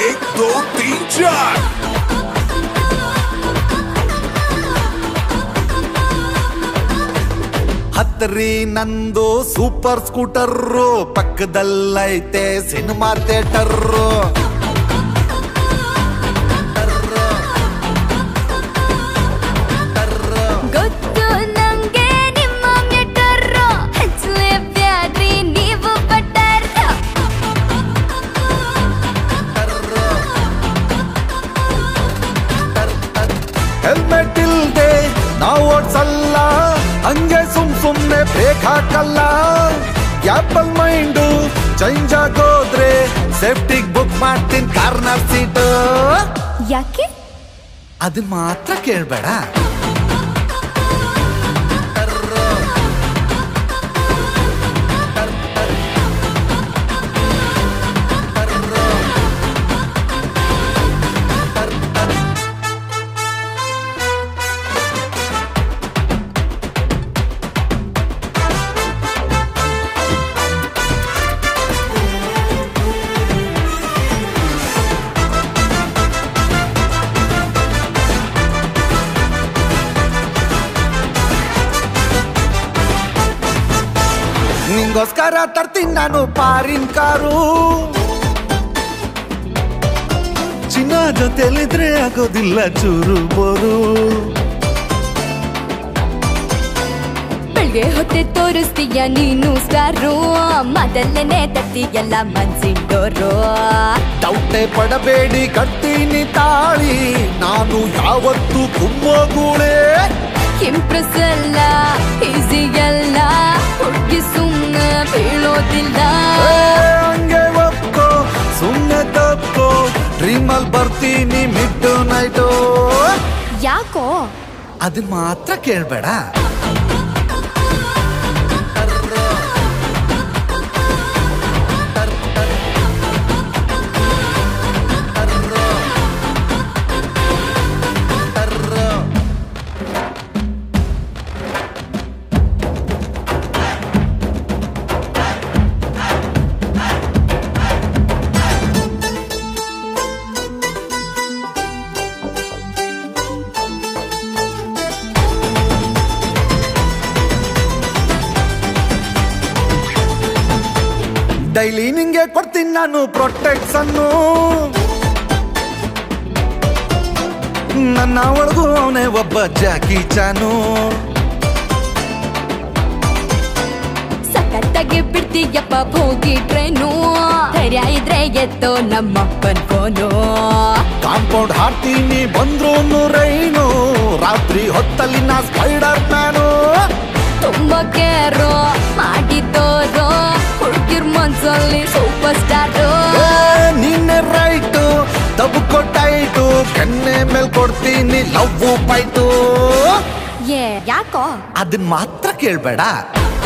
एक दो तीन चार ಹತ್ರಿ ನಂದು ಸೂಪರ್ ಸ್ಕೂಟರ್ ಪಕ್ಕದಲ್ಲೈತೆ ಸಿನಿಮಾ ಥಿಯೇಟರ್ ಗೊತ್ತು ನಂಗೆ ನಿಮ್ಮ ಮೆಟರ್ ಹಚ್ಚಲೇಬ್ಯಾಡ್ರಿ ನೀವು ಬಟರ್ ಹೆಲ್ಮೆಟ್ ಇಲ್ದೆ ನಾವು ಓಡ್ಸಲ್ಲ ಹಂಗೆ ಸುಮ್ನೆ ಬ್ರೇಕ್ ಹಾಕಲ್ಲ ಆಪಲ್ ಮೈಂಡು ಚೇಂಜ್ ಆಗೋದ್ರೆ ಸೇಫ್ಟಿಗ್ ಬುಕ್ ಮಾಡ್ತೀನಿ ಕಾರ್ನರ್ ಸೀಟ್ ಯಾಕೆ ಅದನ್ನ ಮಾತ್ರ ಕೇಳ್ಬೇಡ ನಿಂಗೋಸ್ಕರ ತರ್ತೀನಿ ನಾನು ಪಾರಿನ್ ಕಾರು ಚಿನ್ನ ಜೊತೆಲಿದ್ರೆ ಆಗೋದಿಲ್ಲ ಚೂರು ಬೋರು ಬೆಳ್ಗೆ ಹೊತ್ತೆ ತೋರಿಸ್ತೀಯ ನೀನು ಸ್ಟಾರು ಮೊದಲನೇ ತತ್ತೀಯಲ್ಲ ಮನ್ಸಿಂಡೋರು ಡೌಟೆ ಪಡಬೇಡಿ ಕಟ್ತೀನಿ ತಾಳಿ ನಾನು ಯಾವತ್ತೂ ಕುಮ್ಮೋಗೂಳೆ ಇಂಪ್ರೆಸ್ ಅಲ್ಲ ಈಸಿ ಅಲ್ಲ ಹುಡುಗಿ ಸುಮ್ಮನೆ ಬೀಳೋದಿಲ್ಲ ಹಂಗೆ ಒಪ್ಕೋ ಸುಮ್ಮನೆ ತಪ್ಪೋ ಡ್ರೀಮಲ್ ಬರ್ತೀನಿ ಮಿಡ್ ನೈಟು ಯಾಕೋ ಅದನ್ನ ಮಾತ್ರ ಕೇಳ್ಬೇಡ ಡೈಲಿ ನಿಂಗೆ ಕೊಡ್ತೀನಿ ನಾನು ಪ್ರೊಟೆಕ್ಷನ್ನು ನನ್ನ ಒಳಗೂ ಅವನೇ ಒಬ್ಬ ಜಾಕಿ ಚಾನು ಸಖತ್ತಾಗಿ ಬಿಡ್ತೀಯಪ್ಪ ಹೋಗಿ ಟ್ರೈನು ಧೈರ್ಯ ಇದ್ರೆ ಎತ್ತೋ ನಮ್ಮಪ್ಪನ್ ಫೋನು ಕಾಂಪೌಂಡ್ ಹಾಡ್ತೀನಿ ಬಂದ್ರು ರೈನು ರಾತ್ರಿ ಹೊತ್ತಲ್ಲಿ ನಾ ಸ್ಪೈಡರ್ ಮ್ಯಾನು ತುಂಬಾ ಕೇರೋ ಮಾಡಿದ್ದೋರು ಹುಡುಗಿರ್ ಮನ್ಸಲ್ಲಿ ಸೂಪರ್ ಸ್ಟಾರ್ ನೀನೆ ರೈಟು ತಬ್ಕೊಟ್ಟಾಯ್ತು ಕಣ್ಣೆ ಮೇಲ್ ಕೊಡ್ತೀನಿ ಲವ್ ಬೈಟು ಯಾಕೋ ಅದನ್ನ ಮಾತ್ರ ಕೇಳ್ಬೇಡ